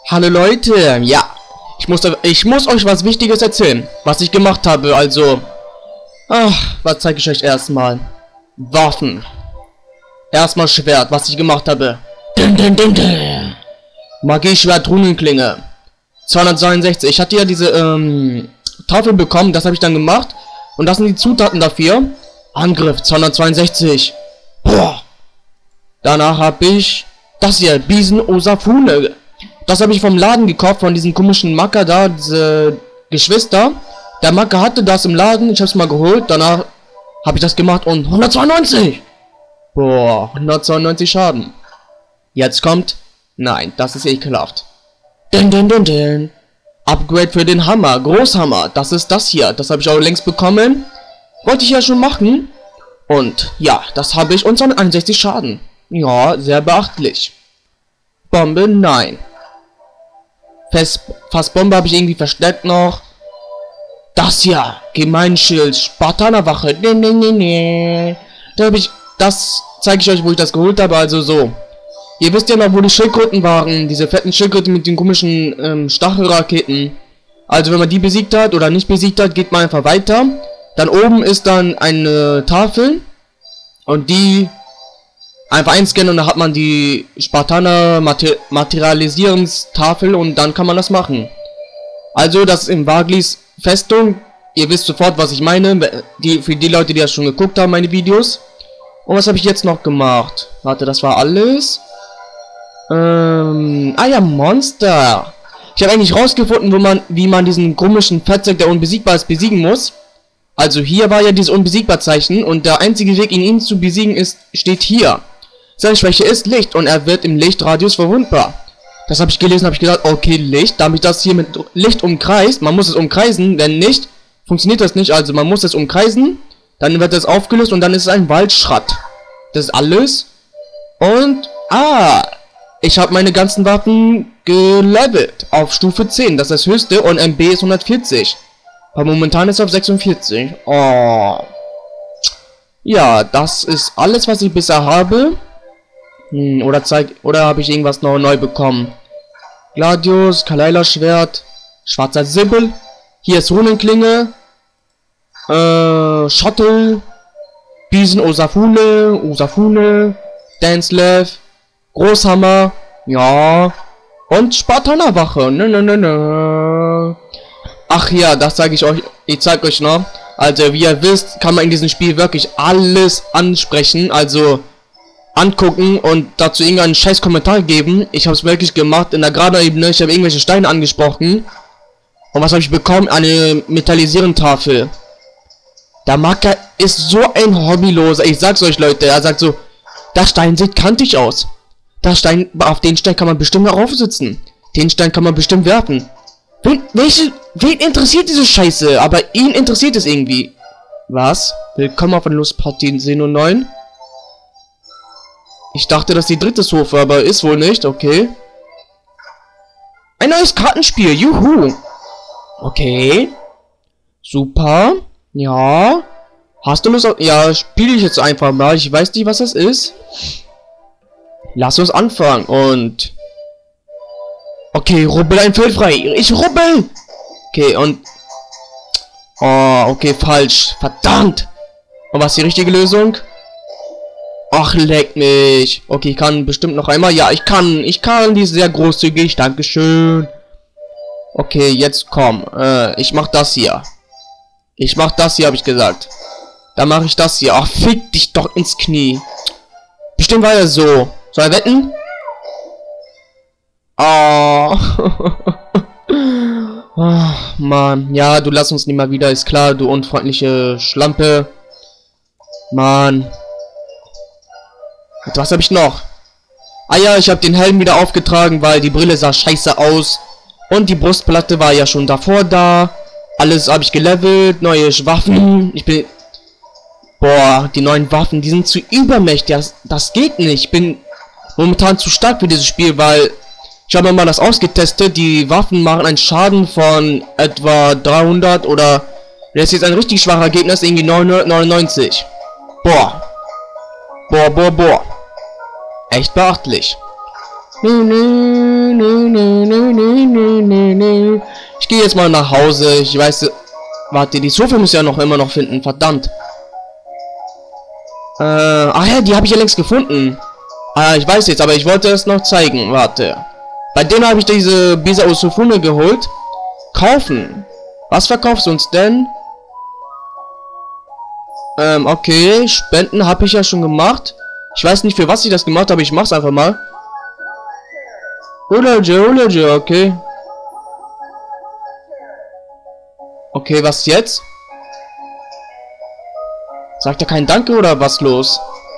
Hallo Leute, ja, ich muss euch was Wichtiges erzählen, was ich gemacht habe, also, was zeige ich euch erstmal? Waffen. Erstmal Schwert, was ich gemacht habe. Magieschwert, Runenklinge. 262, ich hatte ja diese, Tafel bekommen, das habe ich dann gemacht, und das sind die Zutaten dafür. Angriff, 262. Boah. Danach habe ich das hier, Bisen Osafune. Das habe ich vom Laden gekauft, von diesem komischen Macker da, diese Geschwister. Der Macker hatte das im Laden, ich habe es mal geholt, danach habe ich das gemacht und 192! Boah, 192 Schaden. Jetzt kommt, nein, das ist ekelhaft. Upgrade für den Hammer, Großhammer, das ist das hier, das habe ich auch längst bekommen. Wollte ich ja schon machen. Und ja, das habe ich und 261 Schaden. Ja, sehr beachtlich. Bombe, nein. Fassbombe habe ich irgendwie versteckt noch. Das hier, Gemeinschild, Spartanerwache. Da habe ich, das zeige ich euch, wo ich das geholt habe. Also so. Ihr wisst ja noch, wo die Schildkröten waren. Diese fetten Schildkröten mit den komischen Stachelraketen. Also wenn man die besiegt hat oder nicht besiegt hat, geht man einfach weiter. Dann oben ist dann eine Tafel. Und die einfach einscannen und dann hat man die Spartaner Materialisierungstafel und dann kann man das machen. Also das ist in Waglis Festung. Ihr wisst sofort, was ich meine. Für die Leute, die das schon geguckt haben, meine Videos. Und was habe ich jetzt noch gemacht? Warte, das war alles. Ah ja, Monster. Ich habe eigentlich rausgefunden, wie man diesen komischen Fettsack, der unbesiegbar ist, besiegen muss. Also hier war ja dieses Unbesiegbar-Zeichen und der einzige Weg, ihn zu besiegen, steht hier. Seine Schwäche ist Licht und er wird im Lichtradius verwundbar. Das habe ich gelesen, habe ich gedacht, okay, Licht, damit das hier mit Licht umkreist, man muss es umkreisen, wenn nicht, funktioniert das nicht, also man muss es umkreisen, dann wird es aufgelöst und dann ist es ein Waldschrat. Das ist alles. Und, ich habe meine ganzen Waffen gelevelt auf Stufe 10, das ist das höchste und MB ist 140. Aber momentan ist es auf 46. Oh. Ja, das ist alles, was ich bisher habe. Oder habe ich irgendwas noch neu bekommen? Gladius, Kalaila Schwert, schwarzer Sibyl. Hier ist Runenklinge. Shuttle. Bisen Osafune. Danslev. Großhammer. Ja. Und Spartanerwache. Ach ja, das sage ich euch. Ich zeige euch noch. Also, wie ihr wisst, kann man in diesem Spiel wirklich alles ansprechen. Also, angucken und dazu irgendeinen scheiß Kommentar geben. Ich habe es wirklich gemacht in der Geraden-Ebene. Ich habe irgendwelche Steine angesprochen. Und was habe ich bekommen? Eine Metallisierentafel. Der Macker ist so ein Hobbyloser. Ich sag's euch, Leute. Er sagt so, der Stein sieht kantig aus. Der Stein, auf den Stein kann man bestimmt darauf sitzen. Den Stein kann man bestimmt werfen. Wen interessiert diese Scheiße? Aber ihn interessiert es irgendwie. Was? Willkommen auf der Lustpartie Seno 9. Ich dachte, das ist die dritte Sofa, aber ist wohl nicht. Okay. Ein neues Kartenspiel. Juhu. Okay. Super. Ja. Hast du Lust auf... Ja, spiele ich jetzt einfach mal. Ich weiß nicht, was das ist. Lass uns anfangen. Und... Okay, rubbel ein Feld frei. Ich rubbel. Okay, und... Oh, okay, falsch. Verdammt. Und was ist die richtige Lösung? Ach, leck mich. Okay, ich kann bestimmt noch einmal. Ja, ich kann. Die ist sehr großzügig. Dankeschön. Okay, jetzt komm. Ich mach das hier. Habe ich gesagt. Dann mache ich das hier. Ach, fick dich doch ins Knie. Bestimmt war er so. Soll er wetten? Oh. Oh, Mann. Ja, du lass uns nicht mal wieder. Ist klar, du unfreundliche Schlampe. Mann. Was habe ich noch? Ah ja, ich habe den Helm wieder aufgetragen, weil die Brille sah scheiße aus. Und die Brustplatte war ja schon davor da. Alles habe ich gelevelt. Neue Waffen. Ich bin... Boah, die neuen Waffen, die sind zu übermächtig. Das geht nicht. Ich bin momentan zu stark für dieses Spiel, weil... Ich habe mal das ausgetestet. Die Waffen machen einen Schaden von etwa 300 oder... Das ist jetzt ein richtig schwacher Gegner, ist irgendwie 999. Boah. Echt beachtlich. Ich gehe jetzt mal nach Hause. Ich weiß... Warte, die Sofa muss ich ja noch immer noch finden. Verdammt. Ach ja, die habe ich ja längst gefunden. Ah, ich weiß jetzt, aber ich wollte es noch zeigen. Warte. Bei denen habe ich diese Bisa Usufune geholt. Kaufen. Was verkaufst du uns denn? Okay. Spenden habe ich ja schon gemacht. Ich weiß nicht, für was ich das gemacht habe. Ich mach's einfach mal. Ulaje, okay. Okay, was jetzt? Sagt er kein Danke oder was los?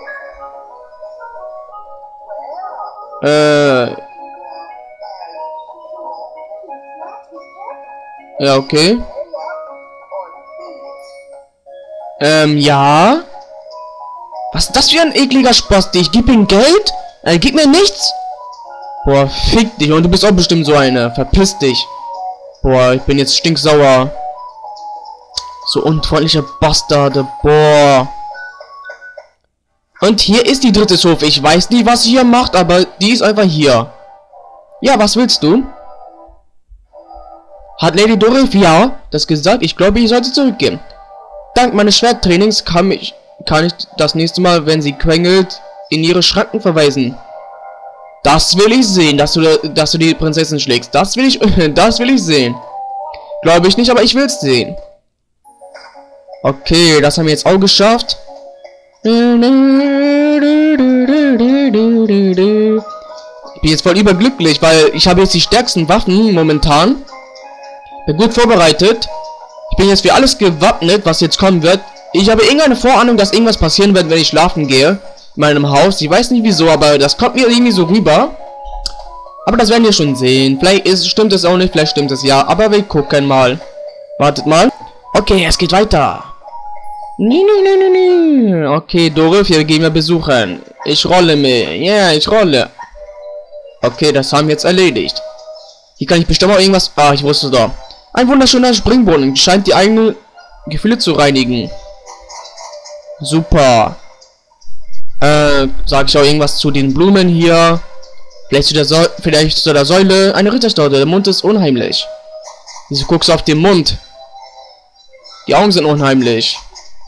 Ja, okay. Ja. Was ist das für ein ekliger Spasti? Ich gebe ihm Geld? Er gibt mir nichts? Boah, fick dich. Und du bist auch bestimmt so eine. Verpiss dich. Boah, ich bin jetzt stinksauer. So unfreundliche Bastarde. Boah. Und hier ist die dritte Sofa. Ich weiß nicht, was sie hier macht, aber die ist einfach hier. Ja, was willst du? Hat Lady Dorifia das gesagt? Ich glaube, ich sollte zurückgehen. Dank meines Schwerttrainings kann ich das nächste Mal, wenn sie quengelt, in ihre Schranken verweisen. Das will ich sehen, dass du die Prinzessin schlägst. Das will ich sehen. Glaube ich nicht, aber ich will es sehen. Okay, das haben wir jetzt auch geschafft. Ich bin jetzt voll überglücklich, weil ich habe jetzt die stärksten Waffen momentan. Bin gut vorbereitet. Ich bin jetzt für alles gewappnet, was jetzt kommen wird. Ich habe irgendeine Vorahnung, dass irgendwas passieren wird, wenn ich schlafen gehe. In meinem Haus. Ich weiß nicht wieso, aber das kommt mir irgendwie so rüber. Aber das werden wir schon sehen. Vielleicht stimmt es auch nicht, vielleicht stimmt es ja. Aber wir gucken mal. Wartet mal. Okay, es geht weiter. Okay, Dorif, hier gehen wir besuchen. Ich rolle mir. Ja, ich rolle. Okay, das haben wir jetzt erledigt. Hier kann ich bestimmt auch irgendwas... Ah, ich wusste doch. Ein wunderschöner Springbrunnen. Scheint die eigenen Gefühle zu reinigen. Super. Sag ich auch irgendwas zu den Blumen hier. Vielleicht zu der Säule. Eine Ritterstaude. Der Mund ist unheimlich. Wieso guckst du auf den Mund? Die Augen sind unheimlich.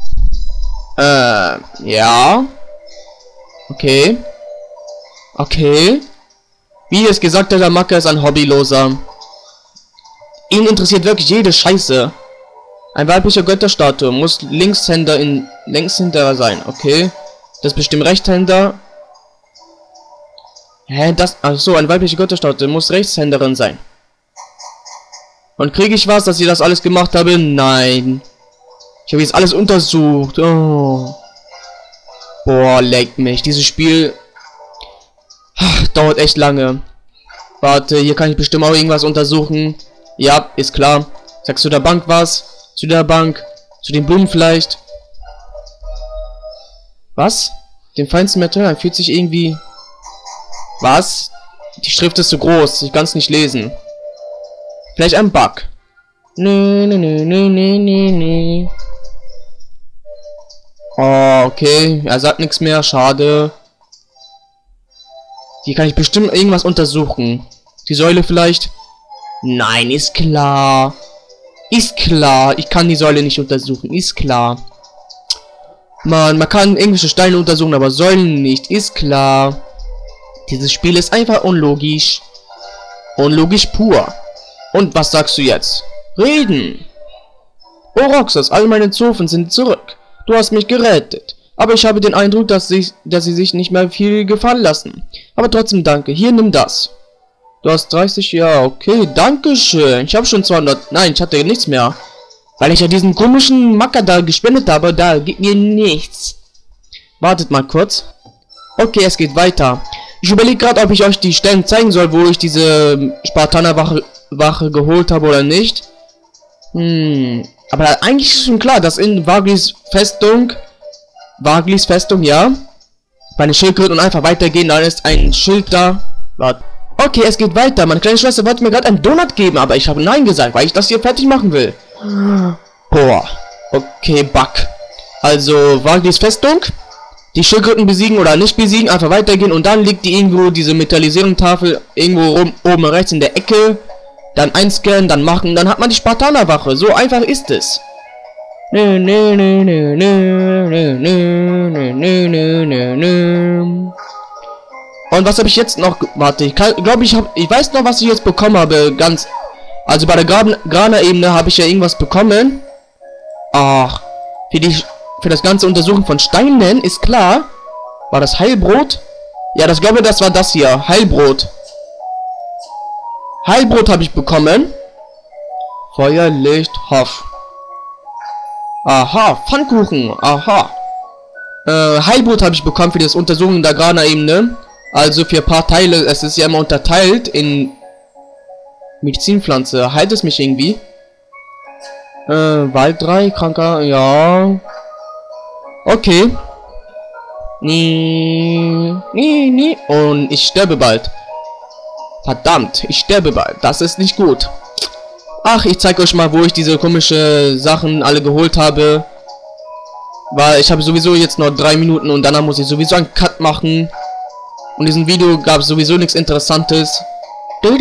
Ja. Okay. Okay. Wie es gesagt hat, der Macker ist ein Hobbyloser. Ihn interessiert wirklich jede Scheiße. Ein weiblicher Götterstatue muss Linkshänder sein. Okay. Das ist bestimmt Rechtshänder. Hä, Achso, eine weibliche Götterstatue muss Rechtshänderin sein. Und kriege ich was, dass ich das alles gemacht habe? Nein. Ich habe jetzt alles untersucht. Oh. Boah, leck mich. Dieses Spiel dauert echt lange. Warte, hier kann ich bestimmt auch irgendwas untersuchen. Ja, ist klar. Sagst du der Bank was? Zu der Bank? Zu den Blumen vielleicht? Was? Den feinsten Material fühlt sich irgendwie... Was? Die Schrift ist zu groß. Ich kann es nicht lesen. Vielleicht ein Bug. Nee. Oh, okay. Er sagt nichts mehr. Schade. Hier kann ich bestimmt irgendwas untersuchen. Die Säule vielleicht? Nein, ist klar. Ist klar. Ich kann die Säule nicht untersuchen. Ist klar. Man kann englische Steine untersuchen, aber Säulen nicht. Ist klar. Dieses Spiel ist einfach unlogisch. Unlogisch pur. Und was sagst du jetzt? Reden. Oh Roxas, all meine Zofen sind zurück. Du hast mich gerettet. Aber ich habe den Eindruck, dass sie sich nicht mehr viel gefallen lassen. Aber trotzdem danke. Hier, nimm das. Du hast 30, ja, okay, danke schön. Ich habe schon 200, nein, ich hatte nichts mehr. Weil ich ja diesen komischen Macker da gespendet habe, da gibt mir nichts. Wartet mal kurz. Okay, es geht weiter. Ich überlege gerade, ob ich euch die Stellen zeigen soll, wo ich diese Spartanerwache geholt habe oder nicht. Aber eigentlich ist schon klar, dass in Vaglis Festung, ja, meine Schildkröten und einfach weitergehen, dann ist ein Schild da. Warte. Okay, es geht weiter. Meine kleine Schwester wollte mir gerade einen Donut geben, aber ich habe nein gesagt, weil ich das hier fertig machen will. Boah. Okay, Bug. Also, Vaglis Festung. Die Schildkröten besiegen oder nicht besiegen, einfach weitergehen und dann liegt die irgendwo, diese Metallisierungstafel, irgendwo oben rechts in der Ecke. dann einscannen, dann machen, dann hat man die Spartanerwache. So einfach ist es. Und was habe ich jetzt noch? Warte, ich glaube, ich weiß noch, was ich jetzt bekommen habe. Also bei der Grana-Ebene habe ich ja irgendwas bekommen. Ach, für das ganze Untersuchen von Steinen ist klar. War das Heilbrot? Ja, das glaube ich, das war das hier. Heilbrot. Heilbrot habe ich bekommen. Feuerlicht, Hoff. Aha, Pfannkuchen. Aha. Heilbrot habe ich bekommen für das Untersuchen der Grana-Ebene. Also für ein paar Teile. Es ist ja immer unterteilt in Medizinpflanze. Heilt es mich irgendwie? Wald 3, Kranker, ja. Okay. Und ich sterbe bald. Verdammt, ich sterbe bald. Das ist nicht gut. Ach, ich zeige euch mal, wo ich diese komische Sachen alle geholt habe. Weil ich habe sowieso jetzt noch 3 Minuten und danach muss ich sowieso einen Cut machen. Und in diesem Video gab es sowieso nichts Interessantes. Und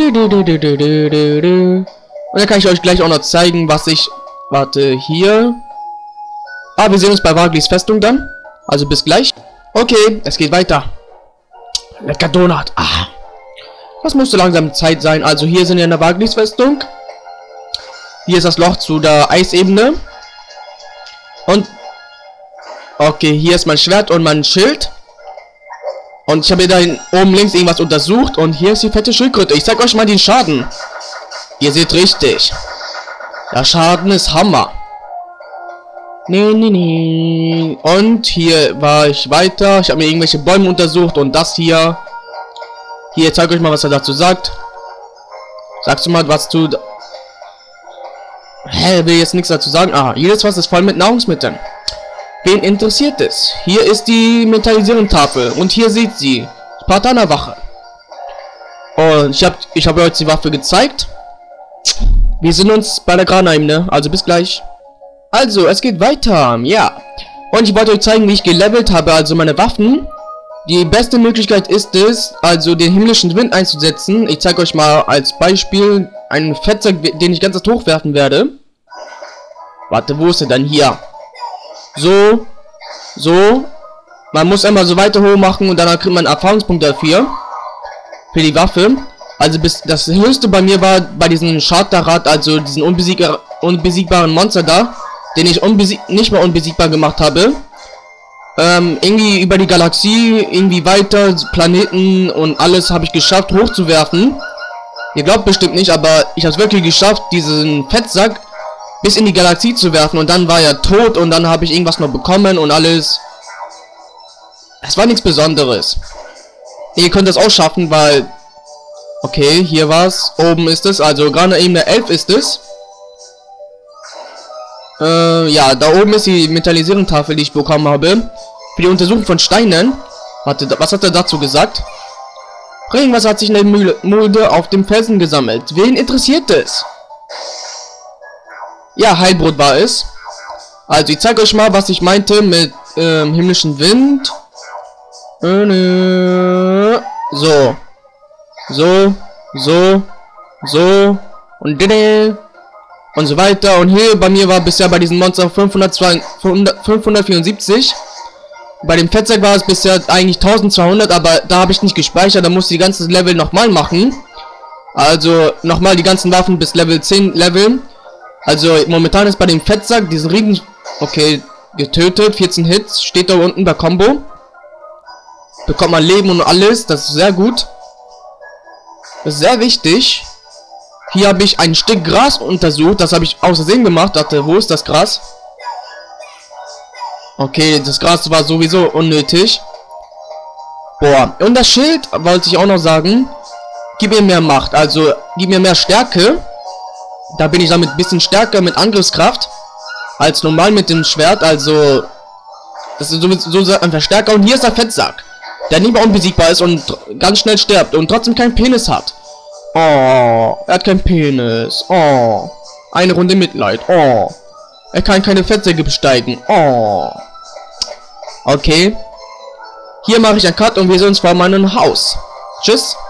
dann kann ich euch gleich auch noch zeigen, was ich... Warte, hier. Ah, wir sehen uns bei Waglis Festung dann. Also bis gleich. Okay, es geht weiter. Lecker Donut. Ah. Das müsste langsam Zeit sein. Also hier sind wir in der Waglis Festung. Hier ist das Loch zu der Eisebene. Und... Okay, hier ist mein Schwert und mein Schild. Und ich habe hier da oben links irgendwas untersucht. Und hier ist die fette Schildkröte. Ich zeig euch mal den Schaden. Ihr seht richtig. Der Schaden ist Hammer. Und hier war ich weiter. Ich habe mir irgendwelche Bäume untersucht. Und das hier. Hier, zeig euch mal, was er dazu sagt. Sagst du mal, was du... Hä, will jetzt nichts dazu sagen. Ah, jedes Fass ist voll mit Nahrungsmitteln. Wen interessiert es? Hier ist die Mentalisierungstafel. Und hier seht sie. Spartanerwache. Und ich habe euch die Waffe gezeigt. Wir sind uns bei der Grana-Ebene. Also bis gleich. Also, es geht weiter. Ja. Und ich wollte euch zeigen, wie ich gelevelt habe. Also meine Waffen. Die beste Möglichkeit ist es, also den himmlischen Wind einzusetzen. Ich zeige euch mal als Beispiel einen Fettsack, den ich ganz hochwerfen werde. Warte, wo ist er denn? Hier. So. So. Man muss einmal so weiter hoch machen und dann kriegt man einen Erfahrungspunkt dafür. Für die Waffe. Also bis das höchste bei mir war bei diesem Scharterrat, also diesen unbesiegbaren Monster da, den ich nicht mehr unbesiegbar gemacht habe. Irgendwie über die Galaxie, irgendwie weiter, Planeten und alles habe ich geschafft hochzuwerfen. Ihr glaubt bestimmt nicht, aber ich habe es wirklich geschafft, diesen Fettsack bis in die Galaxie zu werfen und dann war er tot und dann habe ich irgendwas noch bekommen und alles. Es war nichts Besonderes. Ihr könnt das auch schaffen, weil... Okay, hier war's. Oben ist es, also Grana-Ebene 11 ist es. Ja, da oben ist die Mentalisierungstafel, die ich bekommen habe. Für die Untersuchung von Steinen. Warte, was hat er dazu gesagt? Regenwasser hat sich in der Mulde auf dem Felsen gesammelt. Wen interessiert es? Ja, Heilbrot war es. Also, ich zeige euch mal, was ich meinte mit himmlischen Wind. So. So. Und so weiter. Und hier bei mir war bisher bei diesem Monster 574. Bei dem Fettsack war es bisher eigentlich 1200, aber da habe ich nicht gespeichert. Da musste ich die ganze Level nochmal machen. Also nochmal die ganzen Waffen bis Level 10 leveln. Also momentan ist bei dem Fettsack diesen Riesen... Okay, getötet. 14 Hits. Steht da unten bei Combo. Bekommt man Leben und alles. Das ist sehr gut. Das ist sehr wichtig. Hier habe ich ein Stück Gras untersucht. Das habe ich aus Versehen gemacht. Dachte, wo ist das Gras? Okay, das Gras war sowieso unnötig. Boah, und das Schild wollte ich auch noch sagen. Gib mir mehr Macht, also gib mir mehr Stärke. Da bin ich damit ein bisschen stärker mit Angriffskraft als normal mit dem Schwert. Also, das ist sowieso ein Verstärker. Und hier ist der Fettsack, der nicht mehr unbesiegbar ist und ganz schnell stirbt und trotzdem keinen Penis hat. Oh, er hat keinen Penis. Oh, eine Runde Mitleid. Oh, er kann keine Fettsäcke besteigen. Oh. Okay. Hier mache ich einen Cut und wir sehen uns vor meinem Haus. Tschüss.